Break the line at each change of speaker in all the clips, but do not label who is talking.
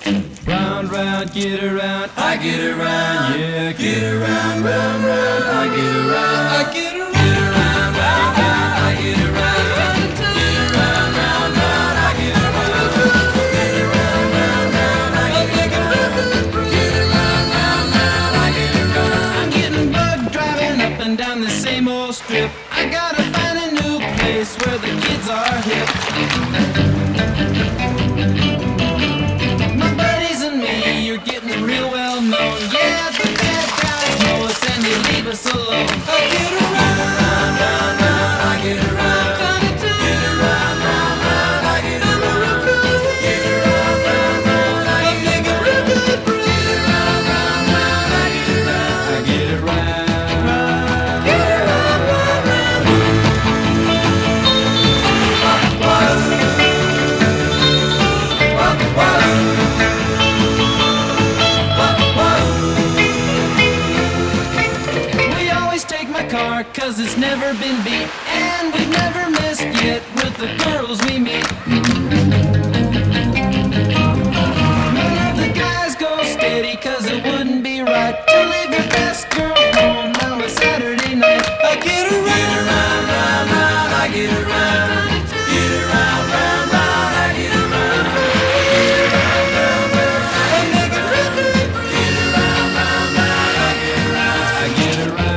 Round, round, get around, I get around, yeah, get around, round, round, I get around, I get around, get around, round, round, I get around, get around, round, round, I get around, get around, round, round, I get around, get around, round, round, I get around. I'm getting bugged driving up and down the same old strip. I gotta find a new place where the kids are hip. Getting real well known, yeah, the bad guys know us and they leave us alone. I get around, round, round, I get around, get around, round, round, I get around, get around, round, round, I get around, get around, round, round, I get around, I get around, get around, round, round. Cause it's never been beat, and we've never missed yet with the girls we meet. None of the guys go steady, cause it wouldn't be right to leave your best girl home on a Saturday night. I get around, round, round, I get around, get around, round, round, I get around, get around, round, round, I get around, get around, round, round, I get around, I get around.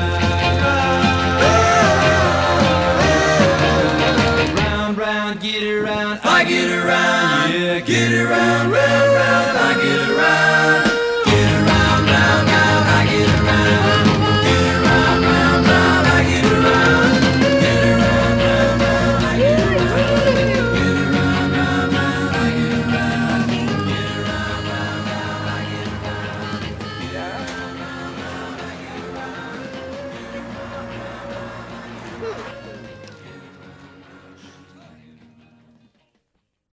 Get around, I get around, yeah, get around, round.